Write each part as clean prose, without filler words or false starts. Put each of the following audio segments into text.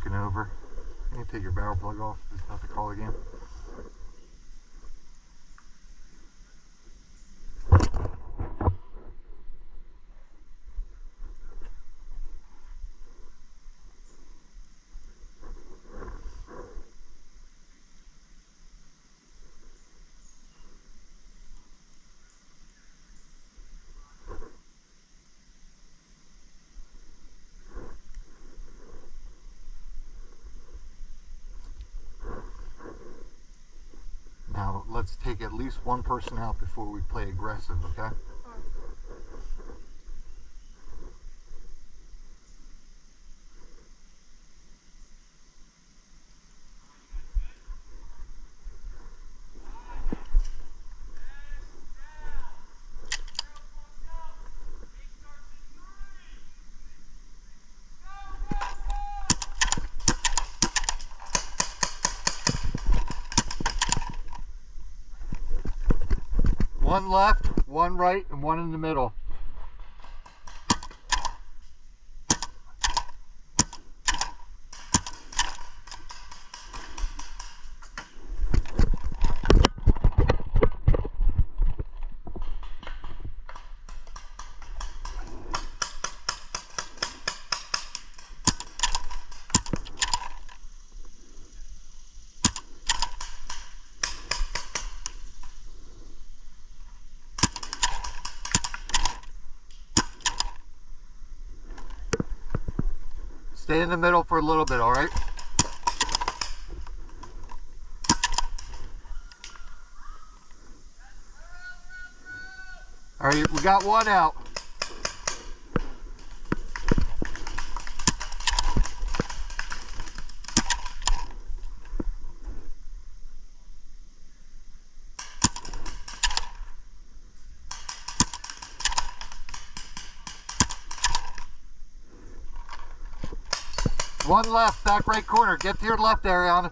looking over. You can take your barrel plug off. It's about to call again. Now, let's take at least one person out before we play aggressive, okay? One left, one right, and one in the middle. Stay in the middle for a little bit, all right? All right, we got one out. One left, back right corner. Get to your left, Ariana.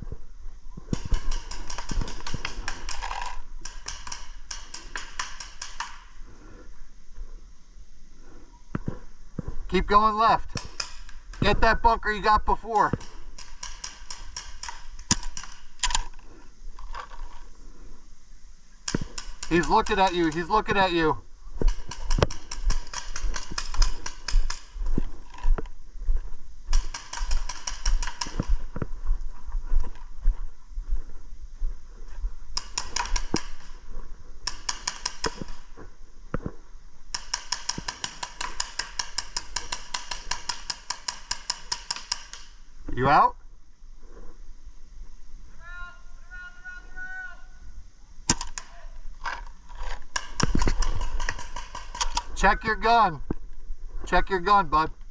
Keep going left. Get that bunker you got before. He's looking at you. He's looking at you. You out? Check your gun. Check your gun, bud.